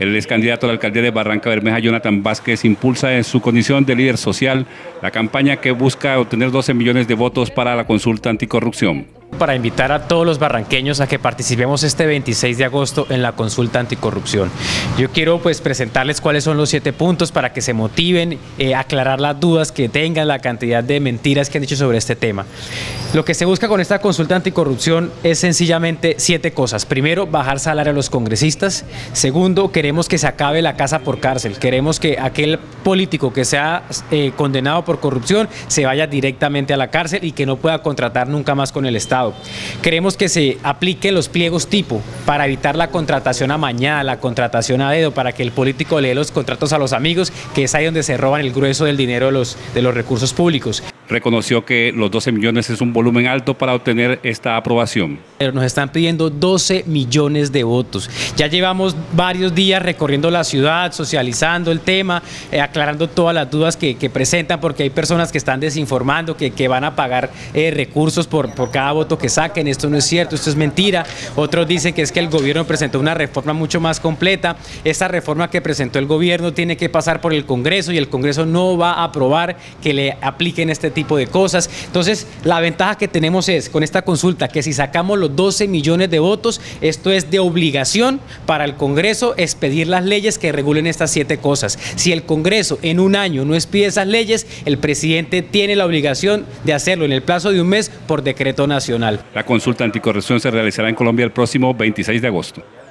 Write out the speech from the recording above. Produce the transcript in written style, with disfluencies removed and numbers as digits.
El ex candidato a la alcaldía de Barranca Bermeja, Jonathan Vázquez, impulsa en su condición de líder social la campaña que busca obtener 12 millones de votos para la consulta anticorrupción. Para invitar a todos los barranqueños a que participemos este 26 de agosto en la consulta anticorrupción. Yo quiero presentarles cuáles son los 7 puntos para que se motiven, aclarar las dudas que tengan, la cantidad de mentiras que han dicho sobre este tema. Lo que se busca con esta consulta anticorrupción es sencillamente 7 cosas. Primero, bajar salario a los congresistas. Segundo, queremos que se acabe la casa por cárcel. Queremos que aquel político que sea condenado por corrupción se vaya directamente a la cárcel y que no pueda contratar nunca más con el Estado. Queremos que se apliquen los pliegos tipo para evitar la contratación amañada, la contratación a dedo, para que el político le dé los contratos a los amigos, que es ahí donde se roban el grueso del dinero de los recursos públicos. Reconoció que los 12 millones es un volumen alto para obtener esta aprobación. Nos están pidiendo 12 millones de votos. Ya llevamos varios días recorriendo la ciudad, socializando el tema, aclarando todas las dudas que presentan, porque hay personas que están desinformando, que van a pagar recursos por cada voto que saquen. Esto no es cierto, esto es mentira. Otros dicen que es que el gobierno presentó una reforma mucho más completa. Esta reforma que presentó el gobierno tiene que pasar por el Congreso y el Congreso no va a aprobar que le apliquen este tipo de cosas. Entonces, la ventaja que tenemos es con esta consulta que si sacamos los 12 millones de votos, esto es de obligación para el Congreso expedir las leyes que regulen estas 7 cosas. Si el Congreso en un año no expide esas leyes, el presidente tiene la obligación de hacerlo en el plazo de un mes por decreto nacional. La consulta anticorrupción se realizará en Colombia el próximo 26 de agosto.